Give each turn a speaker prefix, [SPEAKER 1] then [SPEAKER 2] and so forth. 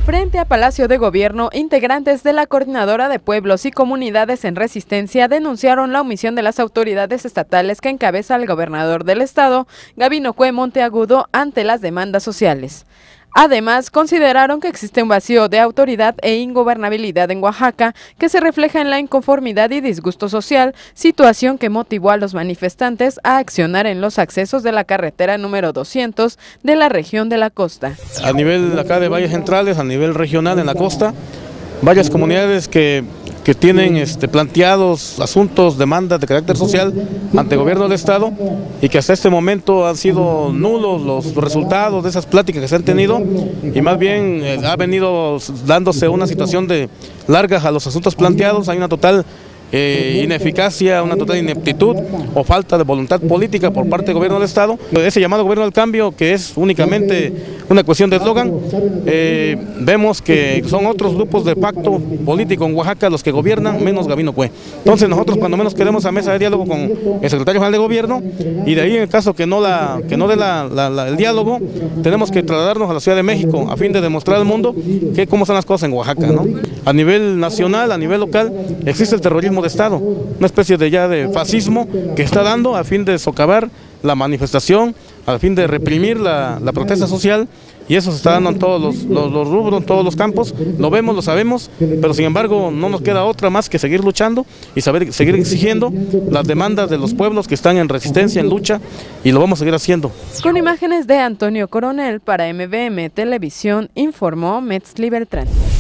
[SPEAKER 1] Frente a Palacio de Gobierno, integrantes de la Coordinadora de Pueblos y Comunidades en Resistencia denunciaron la omisión de las autoridades estatales que encabeza el gobernador del estado, Gabino Cue Monteagudo, ante las demandas sociales. Además, consideraron que existe un vacío de autoridad e ingobernabilidad en Oaxaca que se refleja en la inconformidad y disgusto social, situación que motivó a los manifestantes a accionar en los accesos de la carretera número 200 de la región de la costa.
[SPEAKER 2] A nivel acá de Valles Centrales, a nivel regional en la costa, varias comunidades que tienen planteados asuntos, demandas de carácter social ante el gobierno del estado y que hasta este momento han sido nulos los resultados de esas pláticas que se han tenido y más bien ha venido dándose una situación de largas a los asuntos planteados. Hay una total ineficacia, una total ineptitud o falta de voluntad política por parte del gobierno del estado. Ese llamado gobierno del cambio, que es únicamente una cuestión de eslogan, vemos que son otros grupos de pacto político en Oaxaca los que gobiernan, menos Gabino Cue. Entonces nosotros cuando menos queremos a mesa de diálogo con el secretario general de gobierno, y de ahí en el caso que no dé el diálogo, tenemos que trasladarnos a la Ciudad de México a fin de demostrar al mundo cómo están las cosas en Oaxaca, ¿no? A nivel nacional, a nivel local, existe el terrorismo de Estado, una especie de fascismo que está dando a fin de socavar la manifestación, a fin de reprimir la protesta social, y eso se está dando en todos los rubros, en todos los campos. Lo vemos, lo sabemos, pero sin embargo no nos queda otra más que seguir luchando y seguir exigiendo las demandas de los pueblos que están en resistencia, en lucha, y lo vamos a seguir haciendo.
[SPEAKER 1] Con imágenes de Antonio Coronel para MVM Televisión, informó Metzli Beltrán.